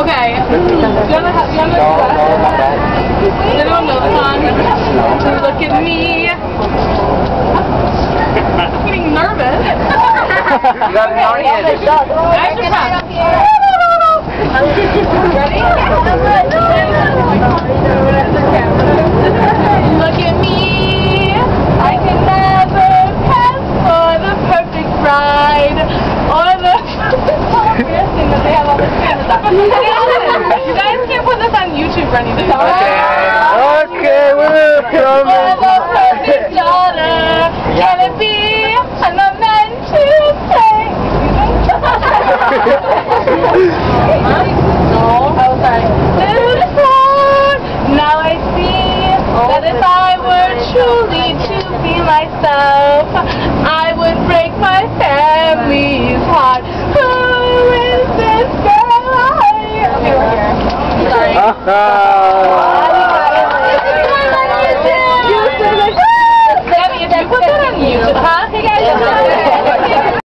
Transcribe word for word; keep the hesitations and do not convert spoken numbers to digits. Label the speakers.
Speaker 1: Okay. Do you want to have, do you want to
Speaker 2: No, no, not that.
Speaker 1: Does anyone know the song? Look at me. I'm getting nervous.
Speaker 2: You got an audience.
Speaker 1: Extra time. Ready? Look at me. I can never pass for the perfect bride or the thing that they have all this cameras on. You guys can't put this on YouTube or anything.
Speaker 2: Okay. Okay, we're
Speaker 1: Or the perfect daughter. Can it be? I'm not meant to say. No. Oh, sorry. Now I see that if I were truly to be myself, I would break my family's heart. Who is this girl? Okay, we're here. Sorry.